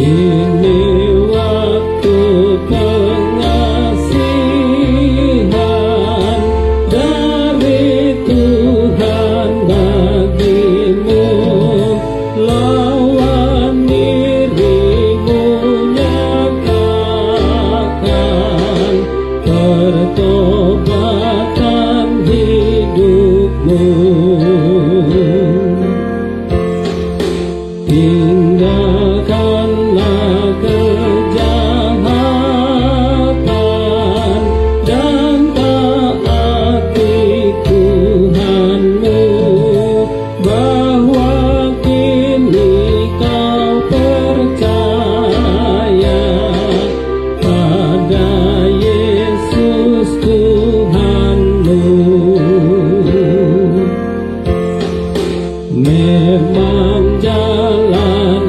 Ini waktu pengasihan dari Tuhan bagimu. Lawan dirimu, nyatakan pertobatan hidupmu. Tinggalkanlah kejahatan dan taati Tuhanmu, bahwa kini kau percaya pada Yesus Tuhanmu. Memang jalan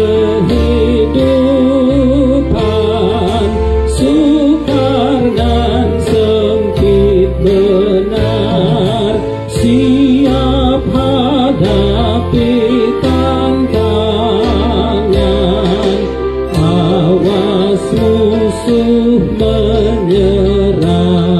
kehidupan sukar dan sempit benar, siap hadapi tantangan, awas musuh menyerang.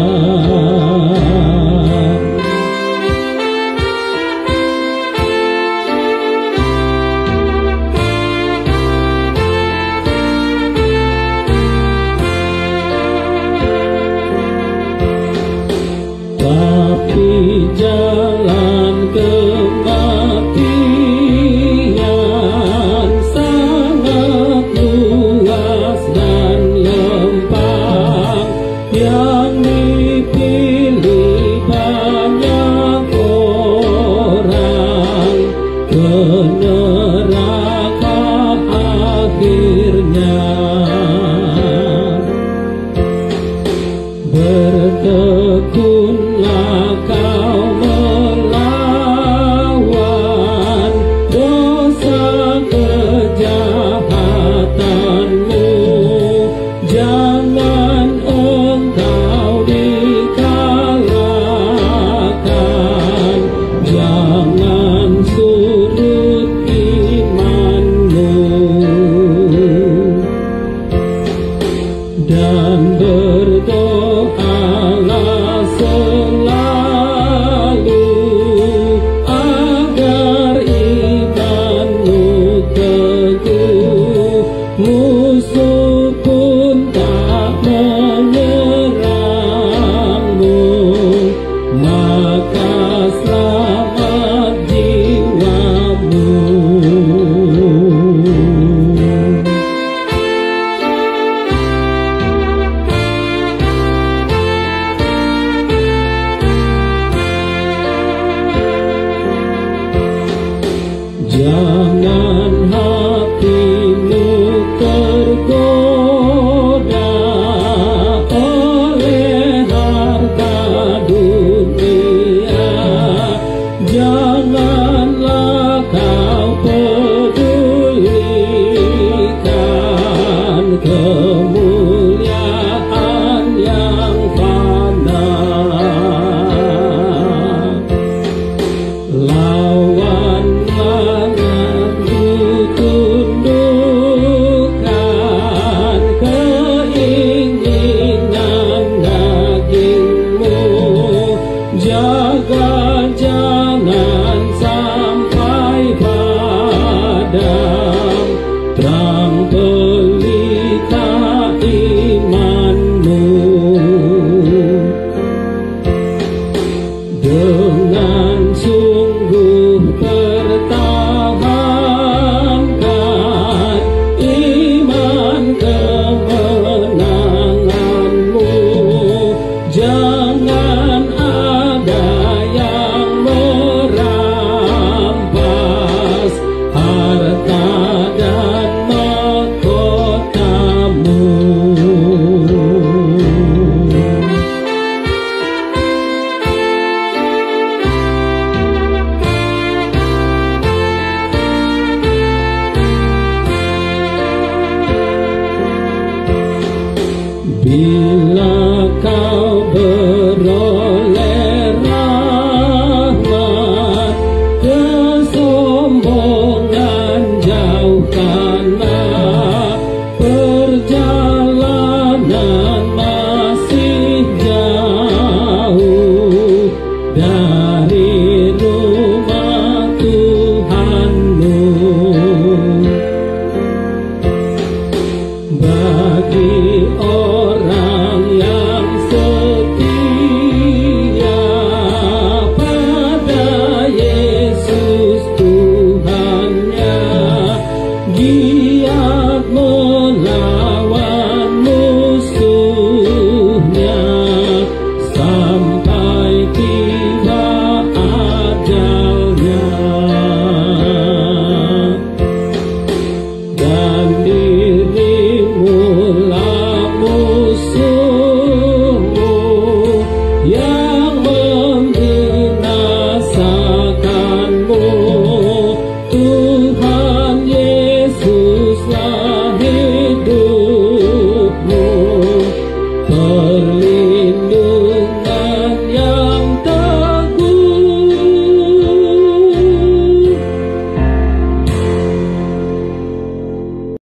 Tapi jalan kematian sangat luas dan lempang, yang dipilih banyak orang, ke neraka akhirnya. Bertekunlah kau melawan dosa kejahatanmu, jangan engkau dikalahkan, jangan surut imanmu, dan berdoalah selalu agar imanmu teguh, musuh pun tak menyerangmu, maka selamat jiwamu. Jangan hatimu tergoda oleh harta dunia, janganlah kau pedulikan kemuliaan yang fana. Tundukkan keinginan dagingmu, jaga jangan sampai padam terang pelita imanmu. Dengan sungguh pertahankan iman kemenanganmu, jangan ada yang merampas harta dan mahkotamu. Bila kau berdoa